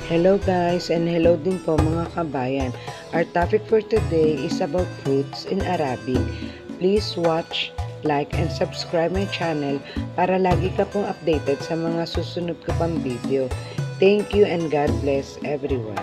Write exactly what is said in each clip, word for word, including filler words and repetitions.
Hello guys and hello din po mga kabayan. Our topic for today is about fruits in Arabic. Please watch, like, and subscribe my channel para lagi ka pong updated sa mga susunod ko pang video. Thank you and God bless everyone.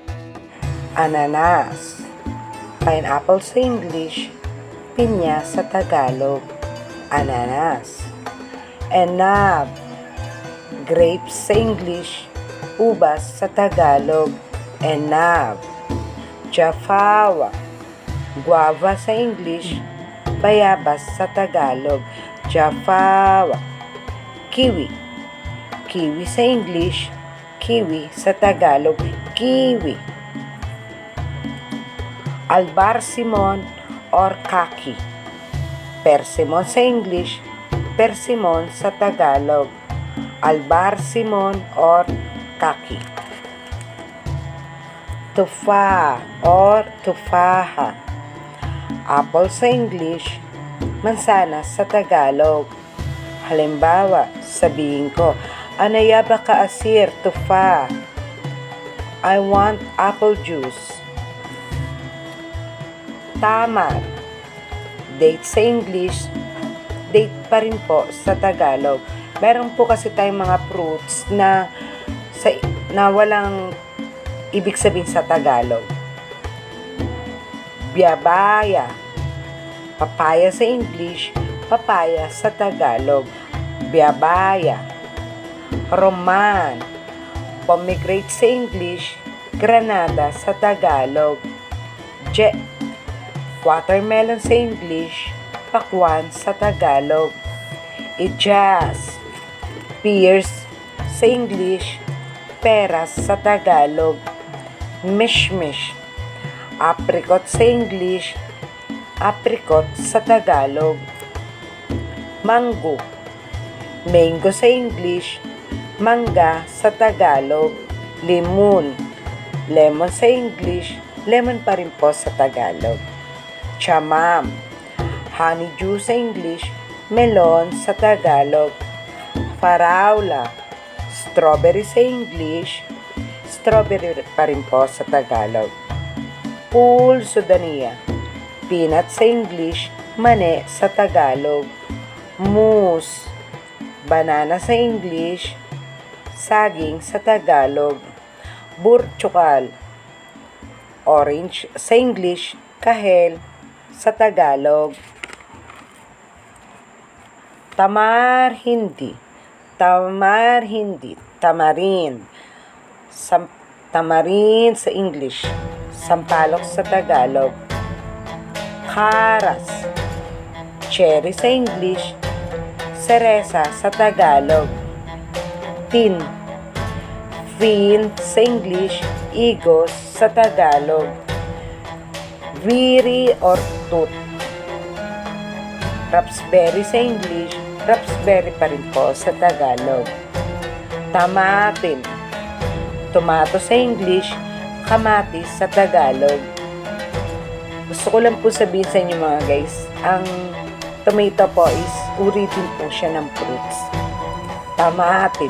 Ananas, pineapple sa English, pinya sa Tagalog, ananas. Enab, grapes sa English, ubas sa Tagalog, enab. Jafawa, guava sa English, bayabas sa Tagalog, jafawa. Kiwi, kiwi sa English, kiwi sa Tagalog, kiwi. Albarsimon or kaki, persimon sa English, persimon sa Tagalog, albarsimon or kaki. Tufa or tufaha, apple sa English, mansanas sa Tagalog. Halimbawa, sabihin ko, anaya ba ka asir, tufa? I want apple juice. Tamar, date sa English, date pa rin po sa Tagalog. Meron po kasi tayong mga fruits na sa, na walang ibig sabihin sa Tagalog. Biyabaya, papaya sa English, papaya sa Tagalog, biyabaya. Roman, pomegranate sa English, granada sa Tagalog. Je, watermelon sa English, pakwan sa Tagalog. Ijas, pears sa English, peras sa Tagalog. Mishmish, apricot sa English, apricot sa Tagalog. Mango, mango sa English, mangga sa Tagalog. Limon, lemon sa English, lemon pa rin po sa Tagalog. Chamam, honeydew sa English, melon sa Tagalog. Faraula, strawberry sa English, strawberry pa rin po sa Tagalog. Pulsodania, peanut sa English, mane sa Tagalog. Moose, banana sa English, saging sa Tagalog. Burchukal, orange sa English, kahel sa Tagalog. Tamar hindi, tamar hindi, tamarind. Sam, tamarind sa English, sampalok sa Tagalog. Karas, cherry sa English, seresa sa Tagalog. Tin, fin sa English, igos sa Tagalog. Viri or tooth, raspberry sa English, raspberry pa rin po sa Tagalog. Tamatin, tomato sa English, kamatis sa Tagalog. Gusto ko lang po sabihin sa inyo mga guys, ang tomato po is uri din po siya ng fruits. Tamatin.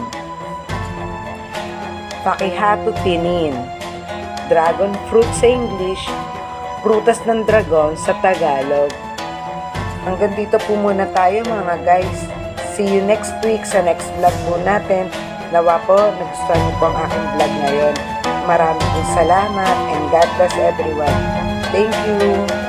Pakihatutinin, dragon fruit sa English, prutas ng dragon sa Tagalog. Hanggang dito po muna tayo mga guys. See you next week sa next vlog po natin. Nawa po, nagustuhan niyo po ang aking vlog ngayon. Maraming salamat and God bless everyone. Thank you.